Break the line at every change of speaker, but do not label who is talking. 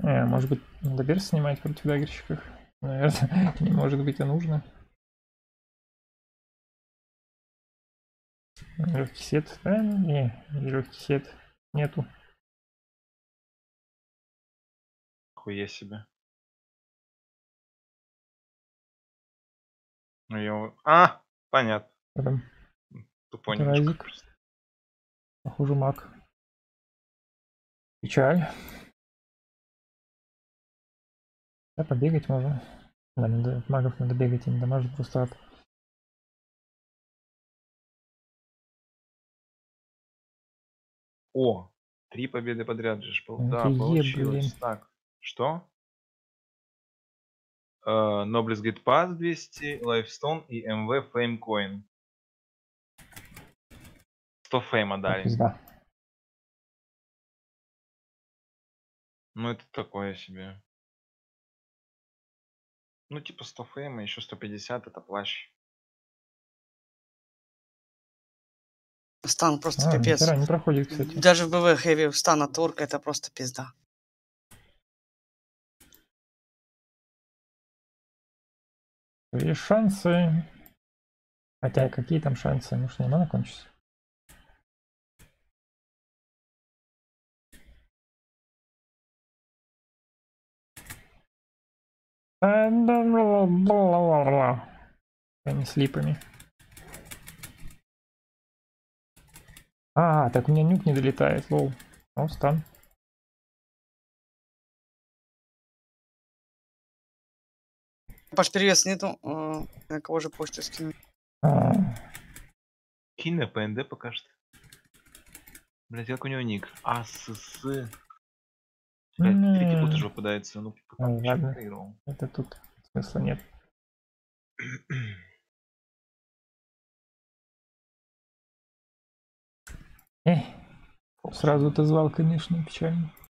Может быть, надо берс снимать против дагерщиков? Наверное, не может быть, и нужно. Легкий сет. Не, легкий сет нету.
Хуя себе. Ну я... понятно.
Потом
Тупой немножко
Дразик.
просто.
Похоже, маг. Печаль. Да, побегать можно. Да, надо, магов надо бегать, им дамажит просто ад.
О, 3 победы подряд же был. Да,
Блин.
получилось. Так, что? Nobles Gate Pass 200, Lifestone и MV Fame Coin. 100 фейма дали.
Пизда.
Ну это такое себе. Ну типа 100 фейма, еще 150 это плащ.
Стан просто
Нихера
пипец.
не проходит, кстати.
Даже в БВ Хэви стана турка это просто пизда.
Есть шансы. Хотя какие там шансы? Может, не мана кончится? Они с липами. Так у меня нюк не долетает, лоу. О, стан.
Паш, перевес нету. На кого же почту скинуть?
Кинь на ПНД пока что. Блять, как у него ник? АСС. Третий пут уже попадается. Ну,
Ладно.
проиграл.
Это тут смысла нет. Сразу отозвал, конечно, печально.